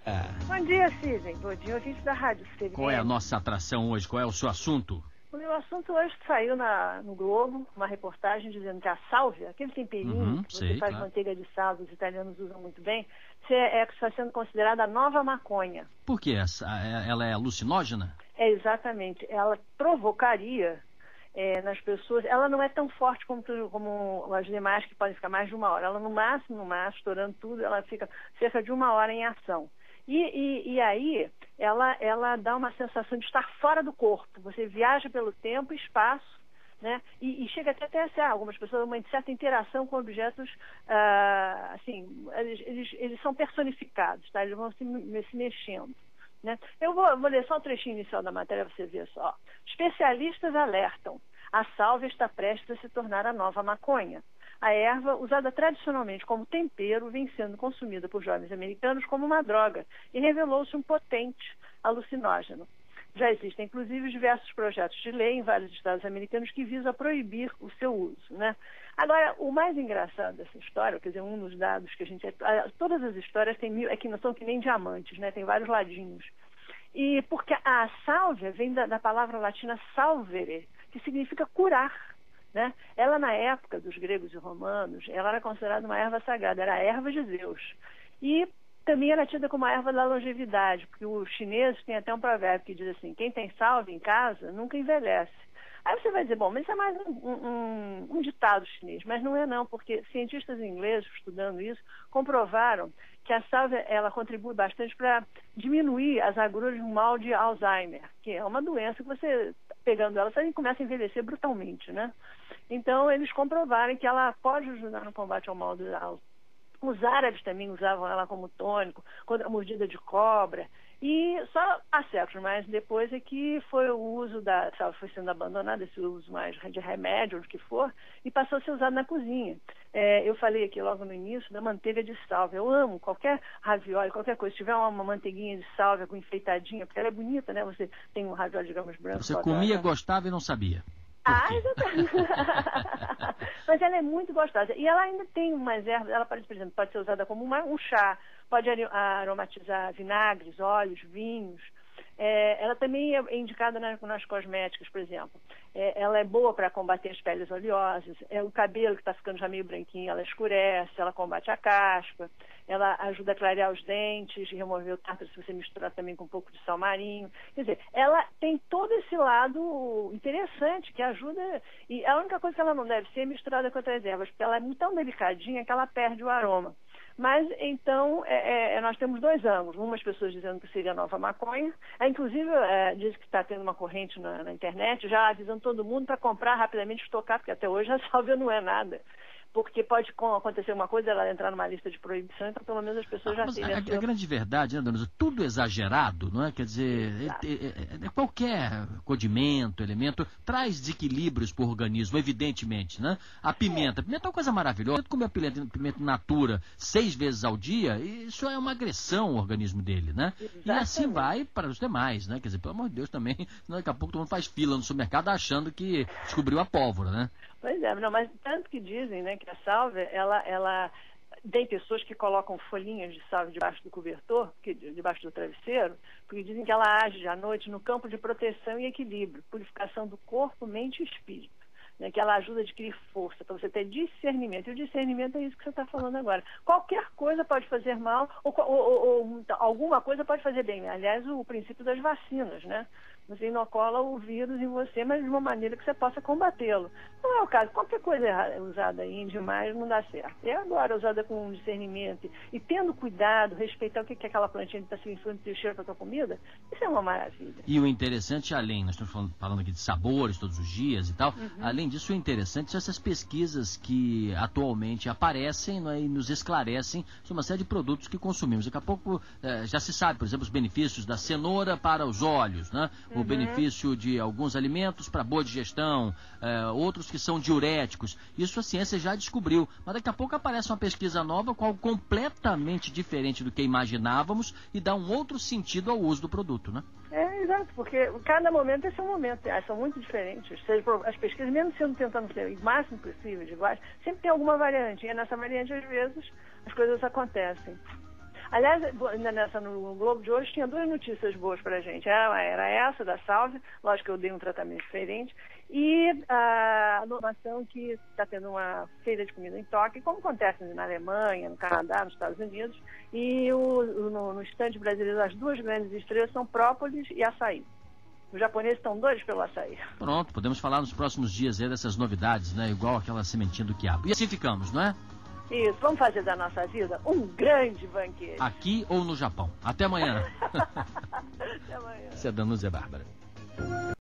Bom dia, Sidney. Bom dia, ouvinte da Rádio CBN. Qual é a nossa atração hoje? Qual é o seu assunto? O meu assunto hoje saiu no Globo, uma reportagem dizendo que a sálvia, aquele temperinho que você faz manteiga de sal, os italianos usam muito bem, está sendo considerada a nova maconha. Por quê? Ela é alucinógena? É, exatamente. Ela provocaria nas pessoas... Ela não é tão forte como as demais, que podem ficar mais de uma hora. Ela, no máximo, estourando tudo, ela fica cerca de uma hora em ação. E aí, ela dá uma sensação de estar fora do corpo. Você viaja pelo tempo e espaço, né? E chega até a ser, algumas pessoas, uma certa interação com objetos, assim, eles são personificados, tá? Eles vão se mexendo, né? Eu vou ler só o trechinho inicial da matéria para você ver só. Especialistas alertam. A sálvia está prestes a se tornar a nova maconha. A erva, usada tradicionalmente como tempero, vem sendo consumida por jovens americanos como uma droga e revelou-se um potente alucinógeno. Já existem, inclusive, diversos projetos de lei em vários estados americanos que visam proibir o seu uso, né? Agora, o mais engraçado dessa história, quer dizer, um dos dados que a gente... Todas as histórias não são que nem diamantes, né? Tem vários ladinhos. E porque a sálvia vem da palavra latina salvere, que significa curar. Né? Ela, na época dos gregos e romanos, ela era considerada uma erva sagrada, era a erva de Zeus. E também era tida como a erva da longevidade, porque os chineses têm até um provérbio que diz assim: quem tem sálvia em casa nunca envelhece. Aí você vai dizer, bom, mas isso é mais um ditado chinês, mas não é não, porque cientistas ingleses, estudando isso, comprovaram que a sálvia, ela contribui bastante para diminuir as agruras do mal de Alzheimer, que é uma doença que você, pegando ela, você começa a envelhecer brutalmente, né? Então, eles comprovaram que ela pode ajudar no combate ao mal do Alzheimer. Os árabes também usavam ela como tônico, contra a mordida de cobra. E só há séculos, mas depois é que foi o uso foi sendo abandonado, esse uso mais de remédio, o que for, e passou a ser usado na cozinha. Eu falei aqui logo no início da manteiga de sálvia. Eu amo qualquer ravioli, qualquer coisa. Se tiver uma manteiguinha de sálvia com enfeitadinha, porque ela é bonita, né? Você tem um ravioli, digamos, branco. Você comia, gostava e não sabia. Exatamente. Mas ela é muito gostosa. E ela ainda tem umas ervas, ela pode, por exemplo, pode ser usada como um chá, pode aromatizar vinagres, óleos, vinhos. Ela também é indicada nas cosméticas, por exemplo. Ela é boa para combater as peles oleosas. O cabelo que está ficando já meio branquinho, ela escurece, ela combate a caspa, ela ajuda a clarear os dentes, remover o tártaro se você misturar também com um pouco de sal marinho. Quer dizer, ela tem todo esse lado interessante que ajuda. E a única coisa que ela não deve ser é misturada com outras ervas, porque ela é tão delicadinha que ela perde o aroma. Mas, então, nós temos dois ângulos. Umas pessoas dizendo que seria a nova maconha. Inclusive, diz que está tendo uma corrente na internet, já avisando todo mundo para comprar rapidamente, estocar, porque até hoje a sálvia não é nada. Porque pode acontecer uma coisa, ela entrar numa lista de proibição, então pelo menos as pessoas já têm. A grande verdade, né, Danusa, tudo exagerado, não é? Quer dizer, qualquer condimento, elemento, traz desequilíbrios para o organismo, evidentemente, né? A pimenta é uma coisa maravilhosa. Você comer pimenta in natura 6 vezes ao dia, isso é uma agressão ao organismo dele, né? Exatamente. E assim vai para os demais, né? Quer dizer, pelo amor de Deus também, senão daqui a pouco todo mundo faz fila no supermercado achando que descobriu a pólvora, né? Pois é, não, mas tanto que dizem, né, que a sálvia, ela tem pessoas que colocam folhinhas de sálvia debaixo do cobertor, debaixo do travesseiro, porque dizem que ela age à noite no campo de proteção e equilíbrio, purificação do corpo, mente e espírito. Né, que ela ajuda a adquirir força, para você ter discernimento. E o discernimento é isso que você está falando agora. Qualquer coisa pode fazer mal, ou alguma coisa pode fazer bem. Aliás, o princípio das vacinas, né? Você inocola o vírus em você, mas de uma maneira que você possa combatê-lo. Não é o caso. Qualquer coisa usada aí demais não dá certo. E agora, usada com discernimento e tendo cuidado, respeitar o que aquela plantinha está se influindo e cheiro para a tua comida, isso é uma maravilha. E o interessante, além, nós estamos falando aqui de sabores todos os dias e tal, além disso, o interessante são essas pesquisas que atualmente aparecem, né, e nos esclarecem sobre uma série de produtos que consumimos. Daqui a pouco já se sabe, por exemplo, os benefícios da cenoura para os olhos, né? O benefício de alguns alimentos para boa digestão, outros que são diuréticos. Isso a ciência já descobriu. Mas daqui a pouco aparece uma pesquisa nova, qual completamente diferente do que imaginávamos e dá um outro sentido ao uso do produto, né? Exato, porque cada momento é seu momento, são muito diferentes. As pesquisas, mesmo sendo tentando ser o máximo possível de iguais, sempre tem alguma variante, e nessa variante, às vezes, as coisas acontecem. Aliás, no Globo de hoje tinha duas notícias boas para a gente. Era essa, da Salve, lógico que eu dei um tratamento diferente, e a inovação que está tendo uma feira de comida em Tóquio, como acontece na Alemanha, no Canadá, nos Estados Unidos, e no estande brasileiro as duas grandes estrelas são própolis e açaí. Os japoneses estão doidos pelo açaí. Pronto, podemos falar nos próximos dias aí dessas novidades, né? Igual aquela sementinha do quiabo. E assim ficamos, não é? Isso, vamos fazer da nossa vida um grande banquete. Aqui ou no Japão. Até amanhã. Até amanhã. Essa é a Danúzia Bárbara.